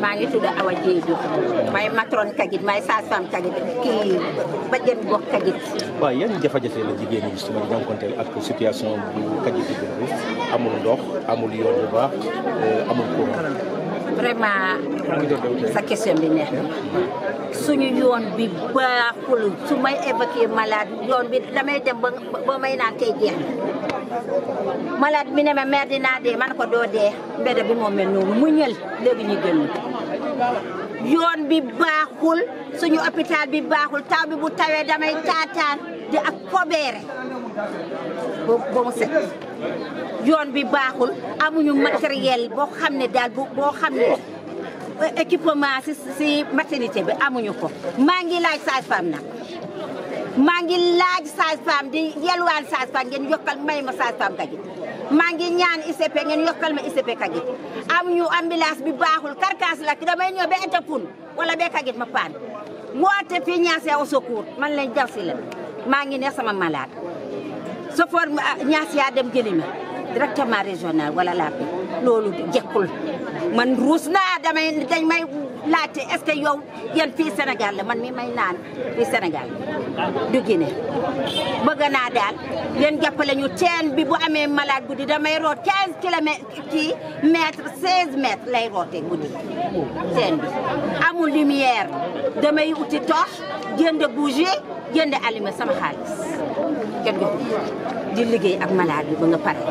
maa ngi tudd Awa Diédhiou may matron Kagit may sage-femme Kagit kii bajjen gox Kagit. waaw yan jafe-jafe la jigéen ñi justement di jànkuwanteel ak situation bu Kagit bi amul ndox amul yoon bu baax amul courant. vraiment sa question bi neex na suñu yoon bi baaxul su may évacuer malade yoon bi damay dem ba may naan tey jeex malade bi ne ma mère dinaa dee man ko doo dee mbedd bi moo mel noonu mu ñël léegi ñu gën yoon bi baaxul suñu hôpital bi baaxul taw bi bu tawee damay taataan di ak fobeere ba mu set yoon bi baaxul amuñu matériel boo xam ne daal boo xam ne équipement si maternité bi amuñu ko maa ngi laaj sage-femme nag maa ngi laaj sage-femme di yelwaan sage-femme ngeen yokkal may ma sage-femme Kagit maa ngi ñaan ICP ngeen yokkal ma ICP Kagit amuñu ambulance bi baaxul karkaas la damay ñëw ba Etapun wala ba Kagit ma paan woote fii ñaase au secours man lañ jaw si la maa ngi ne sama malade sofor ñaas yaa dem jëli ma directement régional wala laapi loolu jekkul man ruus naa dañ may laajte est-ce que yow yéen fii Sénégal la man mi may naan fii Sénégal du Guinée bëgg naa daal ngeen jàppale ñu teen bi bu amee malade guddi damay root 15 kilomètres kii mètre 16 mètres lay roote guddi teen bi amul lumière damay uti torche jënd bougie jënd allumé sama xaalis kenn jox di liggéey ak malade bi ba nga pare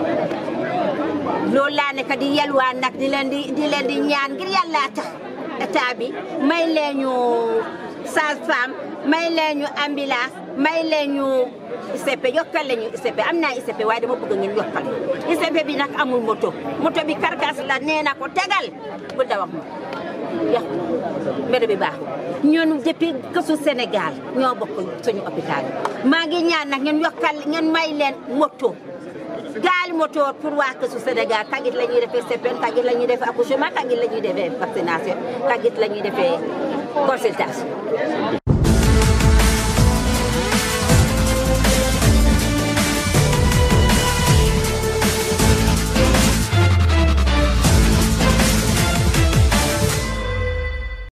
loolu laa nekk di yelwaan nag di leen di ñaan ngir yàlla tax état bi may leen ñu sage-femme may leen ñu ambulance may leen ñu ICP yokkal leen ñu ICP am naa ICP waaye dama bëgg ngeen yokkal ICP bi nag amul moto bi karkas la nee na ko tegal bu daw ak moom yàqu mbedd bi baaxul ñun depuis kësu Sénégal ñoo bokk suñu hôpital maa ngi ñaan nag ngeen may leen moto gaali moto pour waa kësu Sénégal Kagit la ñuy defee CPN Kagit la ñuy defee accouchement Kagit la ñuy defee vaccination Kagit la ñuy defee consultation